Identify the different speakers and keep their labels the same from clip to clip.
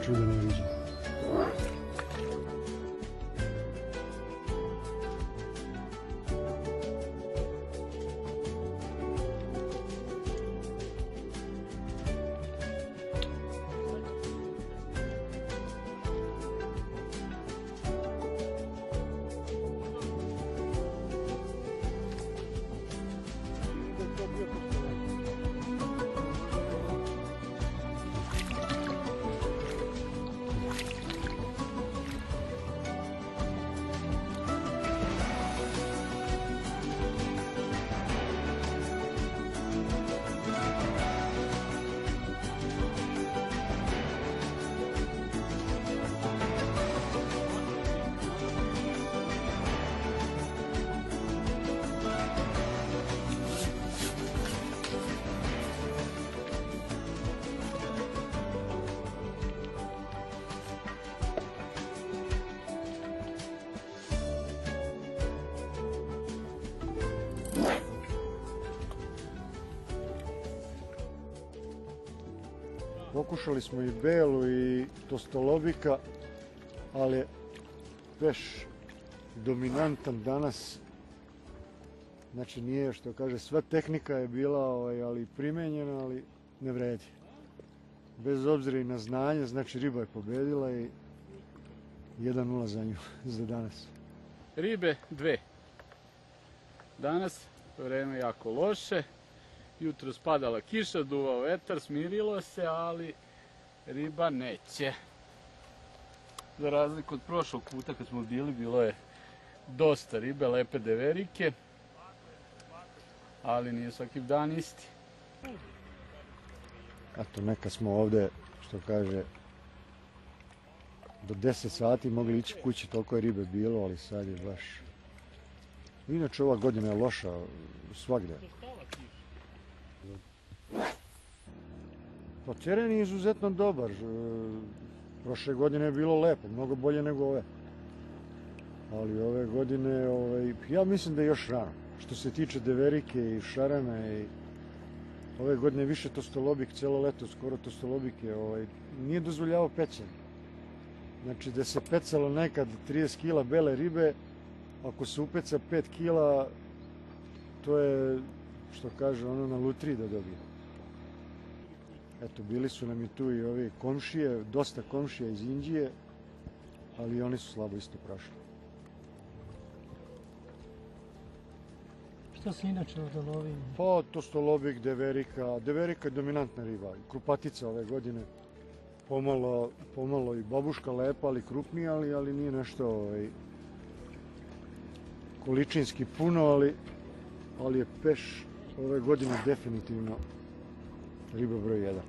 Speaker 1: čudo neviđeno. Pokušali smo i belu i tostolobika, ali je peš dominantan danas. Znači nije, što kaže, sva tehnika je bila ali primenjena, ali ne vredi. Bez obzira i na znanje, znači riba je pobedila i 1:0 za nju, za danas.
Speaker 2: Ribe 2. Danas vreme jako loše. Jutro spadala kiša, duvao vetar, smirilo se, ali riba neće. Za razliku od prošlog puta kad smo bili, bilo je dosta ribe, lepe deverike, ali nije svaki dan isti.
Speaker 1: Eto, neka smo ovde, što kaže, do 10 sati mogli ići kući, toliko je ribe bilo, ali sad je baš... Inače, ova godina je loša svagde. Pa teren je izuzetno dobar. Prošle godine je bilo lepo, mnogo bolje nego ove. Ali ove godine, ja mislim da je još rano. Što se tiče deverike i šarana, ove godine više tostolobik, cijelo leto skoro tostolobike, nije dozvoljavao pećenje. Znači da se pecalo nekad 30 kila bele ribe, ako se upeca 5 kila, to je, što kaže, ono na lutriji da dobije. Eto, bili su nam i tu i ovi komšije, dosta komšija iz Inđije, ali oni su slabo isto prošli.
Speaker 3: Šta se inače ovdje lovi?
Speaker 1: Pa, tostolobik, deverika. Deverika je dominantna riba. Krupatica ove godine. Pomalo i babuška lepa, ali krupnija, ali nije nešto količinski puno, ali je peš ove godine definitivno riba broj 1.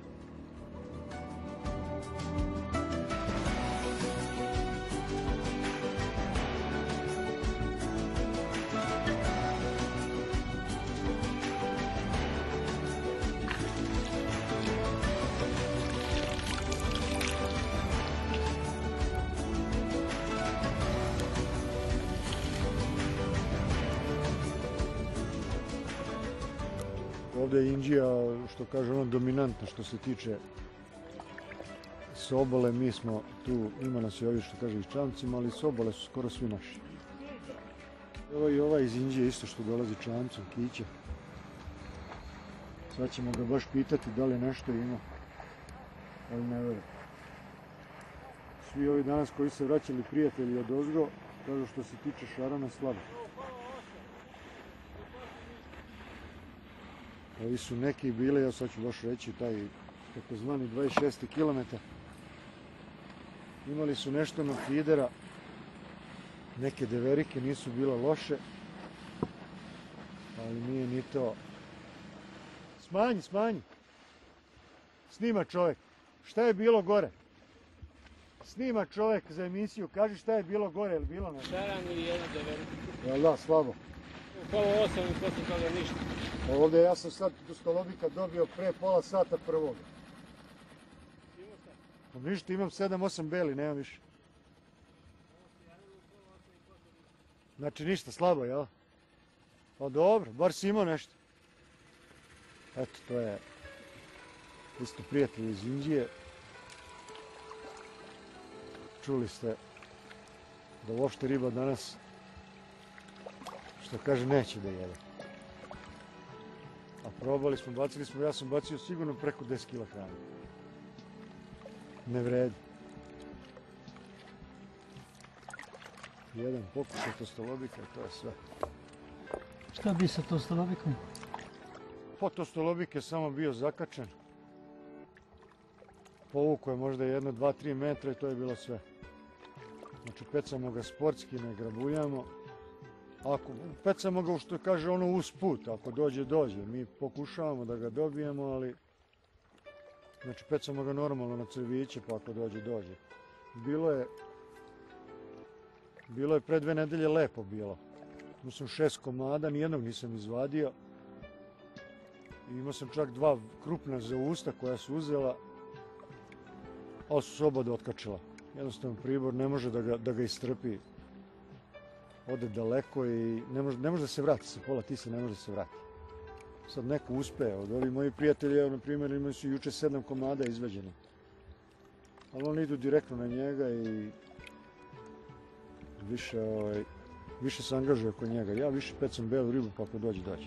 Speaker 1: Ovdje je Inđija, što kaže, ono dominantna što se tiče s obale. Mi smo tu, ima nas i ovi, što kaže, i s čamcima, ali s obale su skoro svi naši. Evo i ova iz Inđije isto što dolazi čamcom, kiće. Sad ćemo ga baš pitati da li nešto ima, ali ne verujem. Svi ovi danas koji se vraćali prijatelji od ozgo, kažu što se tiče šarana slabo. Ovi su neki bili, ja sad ću baš reći, taj takozvani 26. kilometar. Imali su nešto na fidera, neke deverike nisu bile loše, ali nije ni to. Smanji. Snima čovjek. Šta je bilo gore? Snima čovjek za emisiju, kaži šta je bilo gore, je li bilo nešto?
Speaker 2: Šaran ili jedna deverika?
Speaker 1: Jel da, slabo.
Speaker 2: Pola 8 i posle toga ništa.
Speaker 1: Ovdje ja sam sad do stolobika dobio pre pola sata prvog. Pa ništa, imam 7-8 beli, nemam više. Znači ništa, slabo, jel? Pa dobro, bar si imao nešto. Eto, to je isto prijatelj iz Inđije. čuli ste da uopšte riba danas, što kaže, neće da jede. A probali smo, bacili smo, ja sam bacio sigurno preko 10 kila hrane. Ne vredi. Jedan pokušaj tostolobika, to je sve.
Speaker 3: Šta bi sa tostolobikom?
Speaker 1: Po tostolobik je samo bio zakačen. Povukao je možda 1, 2, 3 metra i to je bilo sve. Znači pecamo ga sportski, ne grabuljamo. Pecamo ga, što kaže ono, usput, ako dođe, dođe. Mi pokušavamo da ga dobijemo, ali znači pecamo ga normalno na crviće, pa ako dođe, dođe. Bilo je pre 2 nedelje lepo bilo. Imao sam 6 komada, nijednog nisam izvadio. I imao sam čak 2 krupna za usta koja su uzela, ali su se oba otkačila. Jednostavno pribor ne može da ga istrpi. Ode daleko i ne može da se vrati sa pola tisa, ne može da se vrati. Sad neko uspe, od ovih moji prijatelji, evo na primjer, imaju su juče 7 komada izveđeni. Ali oni idu direktno na njega i više se angažuje oko njega. Ja više pecam belu ribu, pa ako dođe, dođe.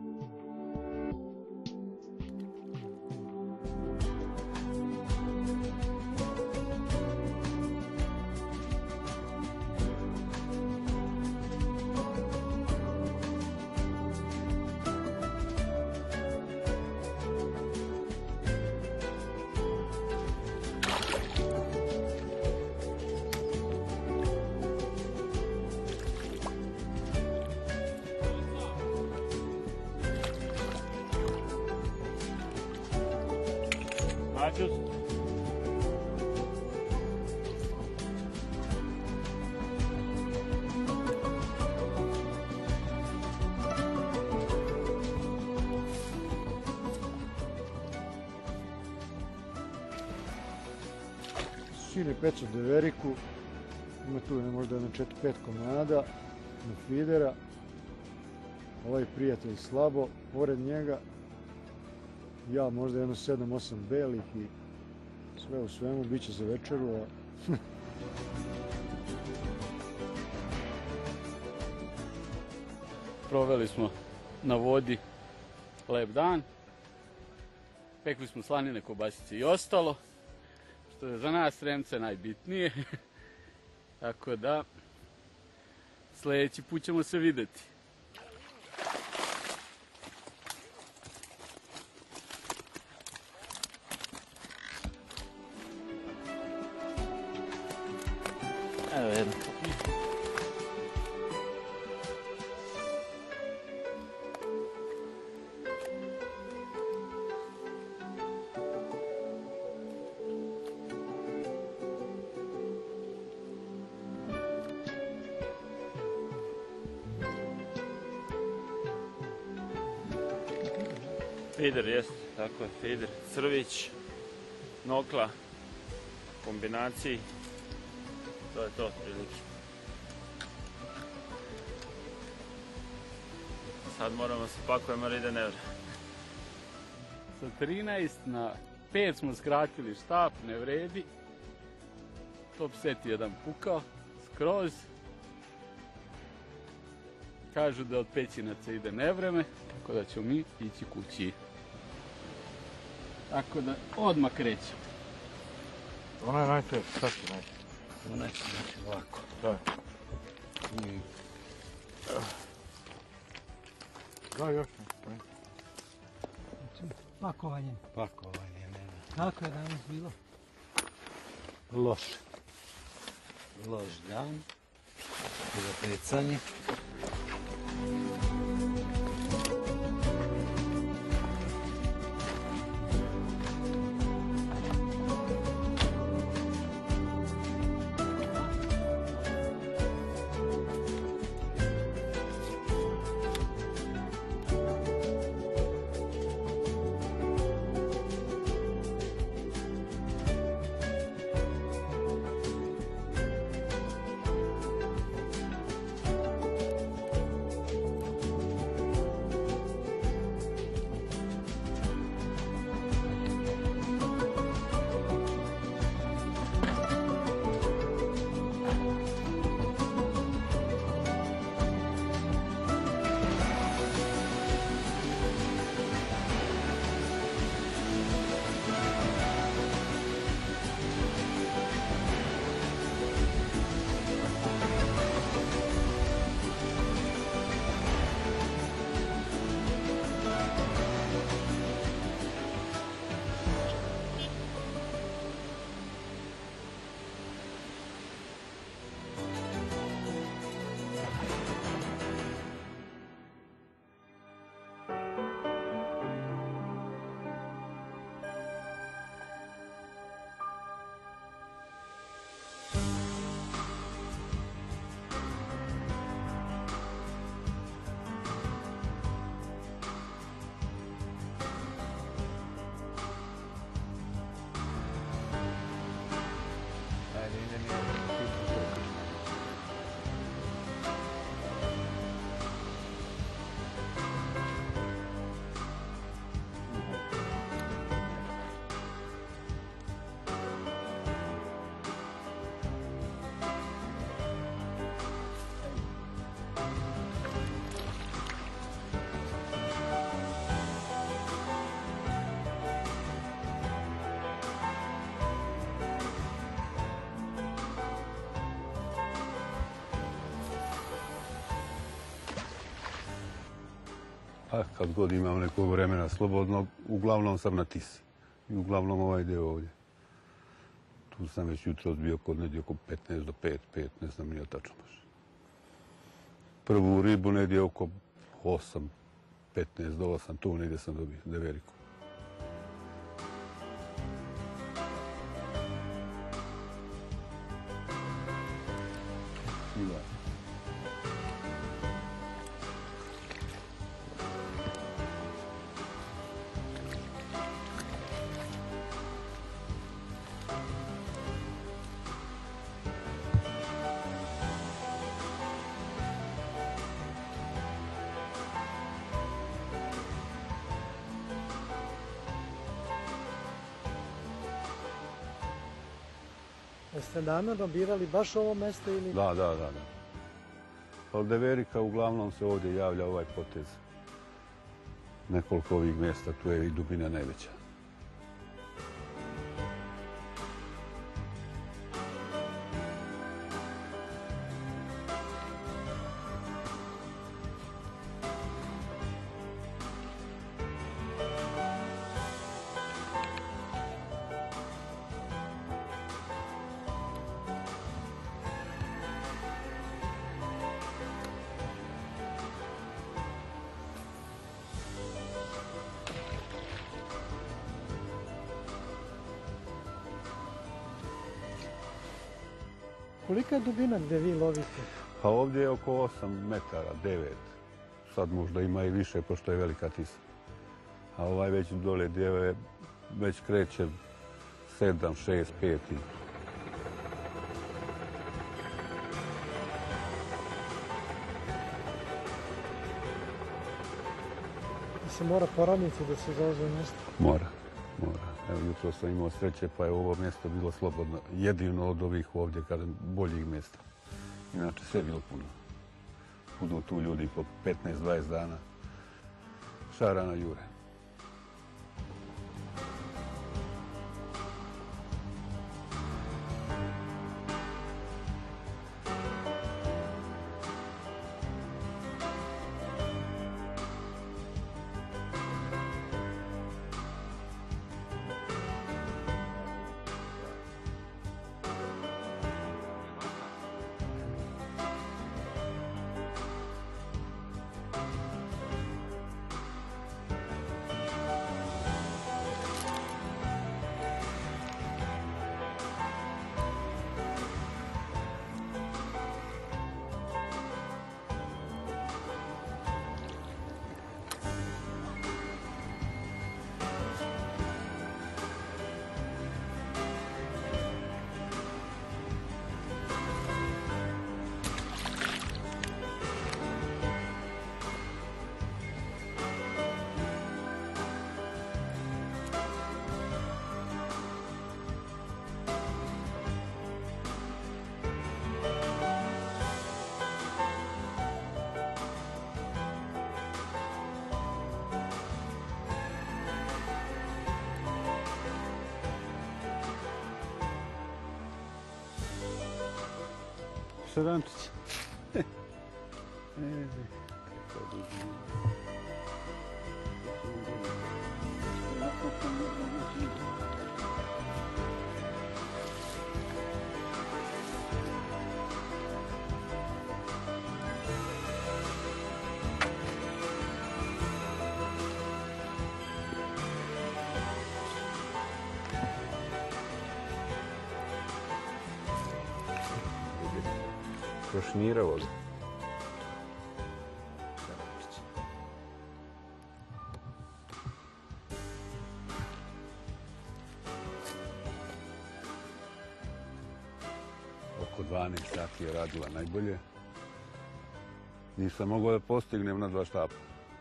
Speaker 2: Mačus.
Speaker 1: Sin je pecao deveriku, ima tu možda 4-5 komada na fidera. Ovaj prijatelj slabo, pored njega ja možda 7-8 belih i sve u svemu bit će za večeru.
Speaker 2: Proveli smo na vodi lep dan. Pekli smo slanine, kobasice i ostalo, što je za nas Sremce najbitnije. Tako da, sljedeći put ćemo se vidjeti. Evo jedno.
Speaker 4: Fider, jest, tako je, fider, crvić, nokla, kombinaciji, to je to otprilike. Sad moramo se pakujemo jer ide nevre.
Speaker 2: Sa 13 na 5 smo skratili štap, ne vredi. Top set jedan pukao, skroz. Kažu da od pećinaca ide nevreme, tako da ćemo mi ići kući. Tako da odmah krećemo.
Speaker 5: Ona je najteža, sad je najteža.
Speaker 2: Ona će znači ovako.
Speaker 5: Da. Da, još ne.
Speaker 3: Pakovanje.
Speaker 2: Pakovanje, nema.
Speaker 3: Kako je danas bilo?
Speaker 2: Loše. Loš dan. Za pecanje.
Speaker 6: Pa kad god imam nekog vremena slobodnog, uglavnom sam na Tisi. I uglavnom ovaj deo ovdje. Tu sam već jutros bio kod negdje oko 15 do 5, ne znam nije tačno baš. Prvu ribu negdje oko 8, 15 do 8, tu negdje sam dobio, deveriku.
Speaker 3: Jeste namjerno birali baš ovo mjesto ili?
Speaker 6: Da. Ali deverika uglavnom se ovdje javlja ovaj potez. Nekoliko ovih mjesta, tu je i dubina najveća.
Speaker 3: Kolika je dubina gdje vi lovite?
Speaker 6: Pa ovdje je oko 8 metara, 9. Sad možda ima i više, pošto je velika Tisa. A ovaj već dole gdje je, već kreće 7, 6, 5.
Speaker 3: Se mora poraniti da se zauzme mjesto?
Speaker 6: Mora. Evo, jutro sam imao sreće, pa je ovo mjesto bilo slobodno. Jedino od ovih ovdje, kažem, boljih mjesta. Inače, sve je bilo puno. Budu tu ljudi po 15-20 dana. Šarana jure. Šarančić. Prošnjirao ga. Oko 12 sati je radila najbolje. Nisam mogao da postignem na 2 štapa.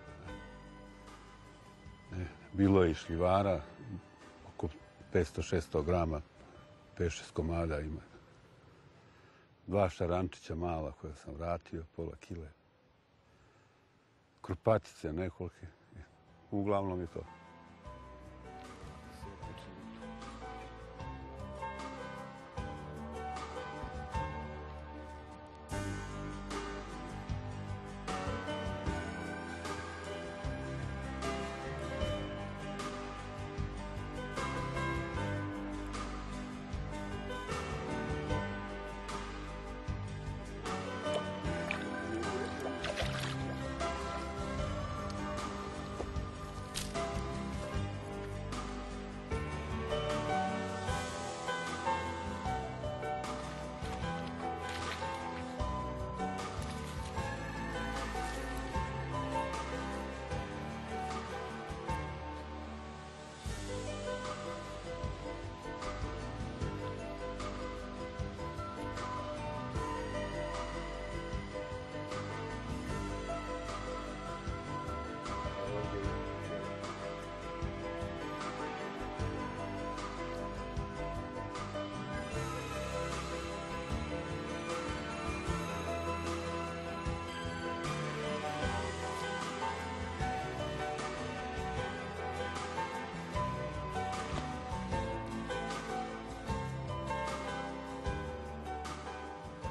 Speaker 6: Bilo je i šljivara, oko 500-600 grama, 5-6 komada ima. 2 šarančića mala koja sam vratio, pola kile. Krupatice nekolike. Uglavnom je to.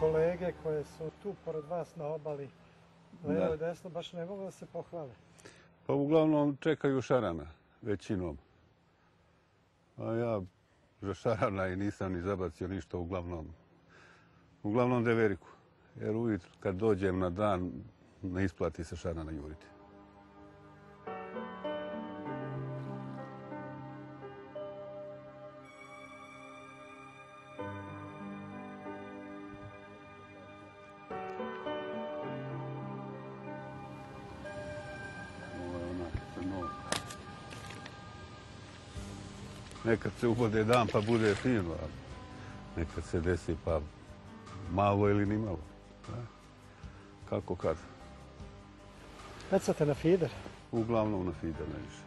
Speaker 3: kolege koje su tu pored vas na obali, levo i desno, baš ne mogu da se pohvale.
Speaker 6: Pa uglavnom čekaju šarana, većinom. A ja za šarana i nisam ni zabacio ništa, uglavnom deveriku. Jer ujutro kad dođem na dan, ne isplati se šarana juriti. Nekad se ubode dan pa bude fino, a nekad se desi pa malo ili ni malo. Kako kad?
Speaker 3: Pecate na fider?
Speaker 6: Uglavnom na fider najviše.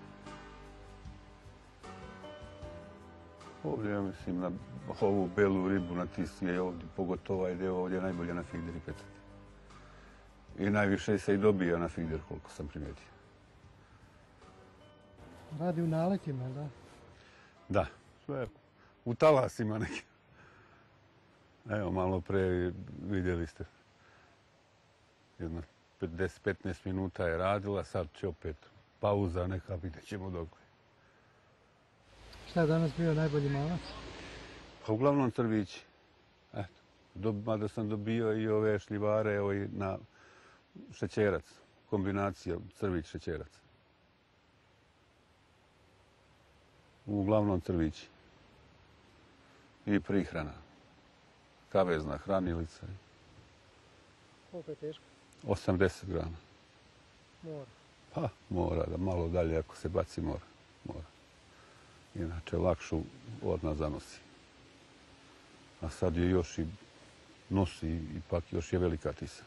Speaker 6: Ovdje ja mislim na ovu belu ribu na Tisi je ovdje, pogotovo ovaj deo ovdje najbolje na fideri pecati. I najviše se i dobija na fider, koliko sam primijetio.
Speaker 3: Radi u naletima, da?
Speaker 6: Da, sve u talasima neki. Evo, malo pre vidjeli ste. Jedno 10-15 minuta je radila, sad će opet pauza neka, vidjet ćemo dok.
Speaker 3: Šta je danas bio najbolji malac?
Speaker 6: Pa uglavnom crvići. Eto, mada sam dobio i ove šljivare, evo i na šećerac. Kombinacija crvić šećerac. Uglavnom crvići. I prihrana. Kavezna hranilica.
Speaker 3: Koliko je teško?
Speaker 6: 80 grama.
Speaker 3: Mora.
Speaker 6: Pa, mora, da malo dalje ako se baci mora. Inače, lakšu odmah zanosi. A sad je još i nosi, ipak još je velika tisa.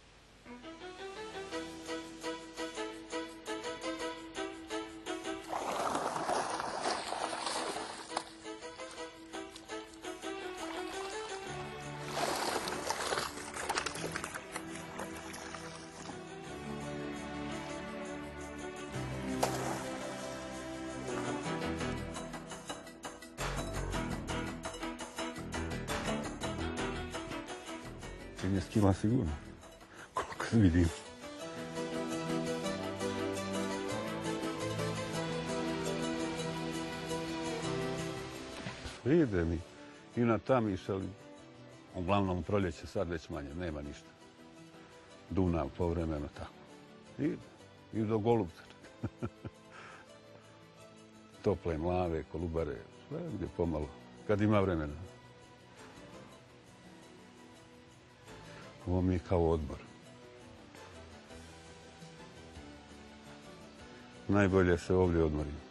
Speaker 6: Je skila sigurno. Koliko vidim. Ide mi i na tamiš, ali uglavnom proljeće sad već manje, nema ništa. Dunav povremeno tako. I do Golubca. Tople mlave, kolubare, sve gdje pomalo. Kad ima vremena. Ovo mi je kao odmor. Najbolje se ovdje odmorim.